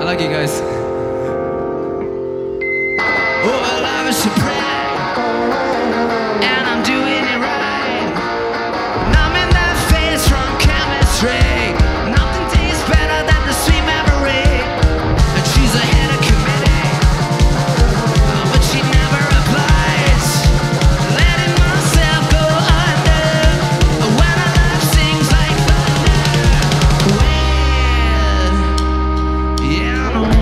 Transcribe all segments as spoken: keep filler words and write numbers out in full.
like you guys. Oh, love is supreme, and I'm doing it right. Numbing that face from chemistry. Nothing tastes better than the sweet memory. And she's ahead of committee, but she never applies. Letting myself go under when I love sings like thunder. When, yeah, I know.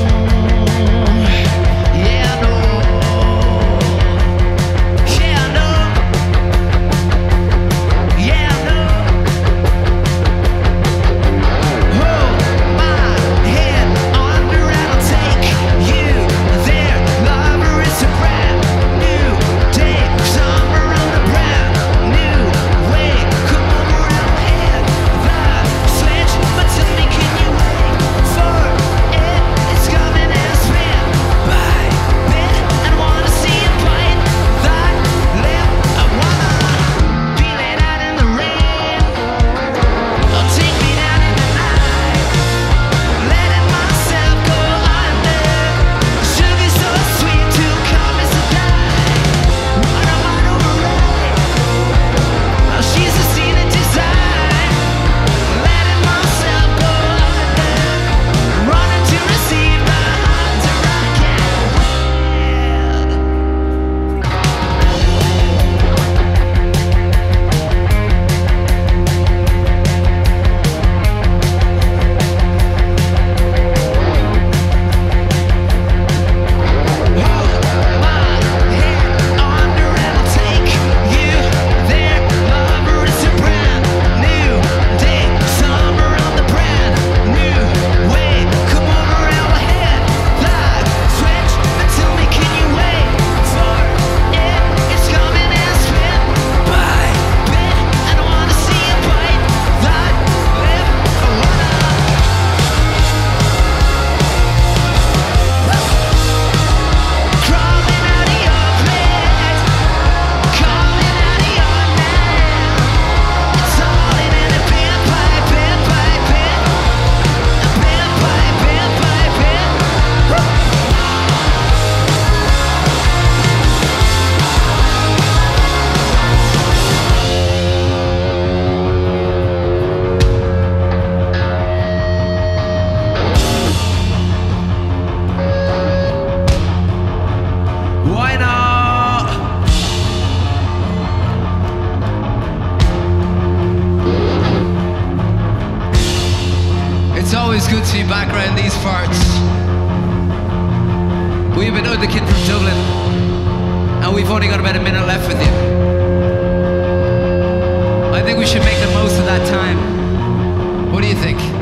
Why not? It's always good to be back around these parts. We've been another kid from Dublin, and we've only got about a minute left with you. I think we should make the most of that time. What do you think?